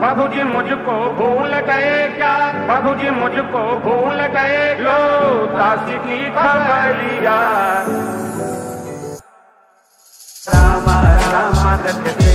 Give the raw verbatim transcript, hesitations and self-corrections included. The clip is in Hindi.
प्रभु जी मुझको भूल गए क्या, प्रभु जी मुझको भूल गए, लो दासी की खबरिया। राम राम